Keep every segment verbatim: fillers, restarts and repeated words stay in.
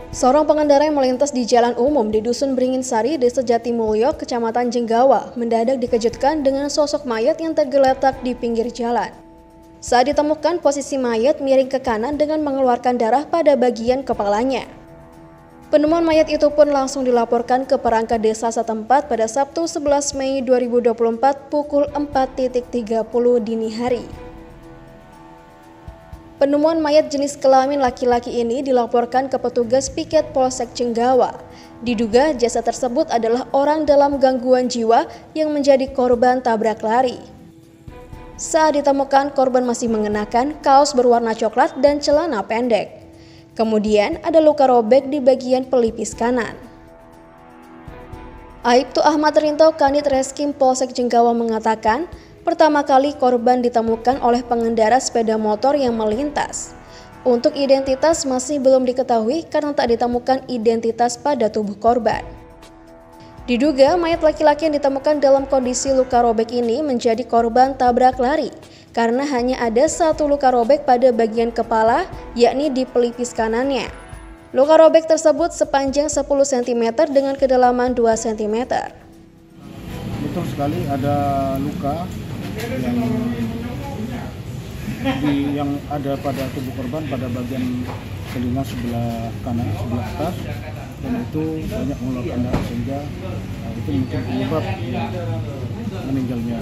Seorang pengendara yang melintas di jalan umum di Dusun Beringinsari, Desa Jatimulyo, Kecamatan Jenggawa, mendadak dikejutkan dengan sosok mayat yang tergeletak di pinggir jalan. Saat ditemukan, posisi mayat miring ke kanan dengan mengeluarkan darah pada bagian kepalanya. Penemuan mayat itu pun langsung dilaporkan ke perangkat desa setempat pada Sabtu sebelas Mei dua ribu dua puluh empat pukul empat tiga puluh dini hari. Penemuan mayat jenis kelamin laki-laki ini dilaporkan ke petugas piket Polsek Jenggawa. Diduga jasad tersebut adalah orang dalam gangguan jiwa yang menjadi korban tabrak lari. Saat ditemukan, korban masih mengenakan kaos berwarna coklat dan celana pendek. Kemudian ada luka robek di bagian pelipis kanan. Aibtu Ahmad Rinto, Kanit Reskim Polsek Jenggawa mengatakan, pertama kali korban ditemukan oleh pengendara sepeda motor yang melintas. Untuk identitas masih belum diketahui karena tak ditemukan identitas pada tubuh korban. Diduga mayat laki-laki yang ditemukan dalam kondisi luka robek ini menjadi korban tabrak lari karena hanya ada satu luka robek pada bagian kepala, yakni di pelipis kanannya. Luka robek tersebut sepanjang sepuluh sentimeter dengan kedalaman dua sentimeter. Betul sekali ada luka yang di, yang ada pada tubuh korban pada bagian telinga sebelah kanan, sebelah atas, dan itu banyak mengeluarkan darah sehingga nah, itu mungkin penyebab meninggalnya.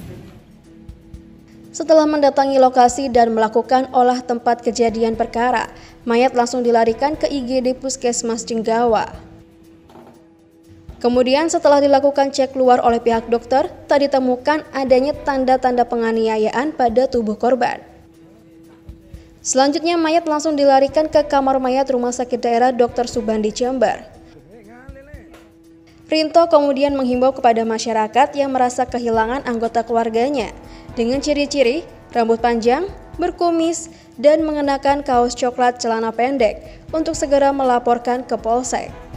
Setelah mendatangi lokasi dan melakukan olah tempat kejadian perkara, mayat langsung dilarikan ke I G D Puskesmas Jenggawa. Kemudian setelah dilakukan cek luar oleh pihak dokter, tak ditemukan adanya tanda-tanda penganiayaan pada tubuh korban. Selanjutnya mayat langsung dilarikan ke kamar mayat Rumah Sakit Daerah Dokter Subandi Jember. Rinto kemudian menghimbau kepada masyarakat yang merasa kehilangan anggota keluarganya dengan ciri-ciri rambut panjang, berkumis, dan mengenakan kaos coklat celana pendek untuk segera melaporkan ke Polsek.